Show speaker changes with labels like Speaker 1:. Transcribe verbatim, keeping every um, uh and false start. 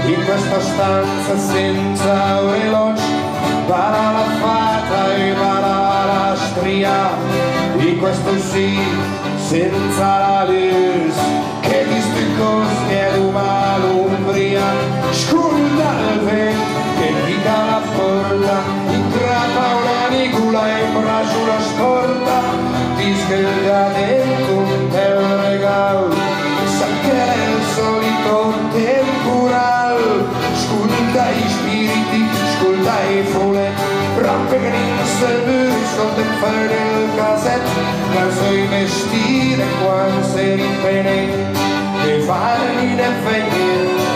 Speaker 1: in questa stanza senza orologi, para la fata e para la stria, in questo sì senza la luz, che di sti costi è una l'umbria, sculla il vento che pica la porta, ingrata una nigula e in braccio una sporta, ti sgrilda dentro un bel regalo, sa che è il solito temporal, sculta i spiriti, sculta i folletti, rampe che inizia il bus, sotto il fare del casetto, verso i vestiti quando sei in pene, e farli ne fai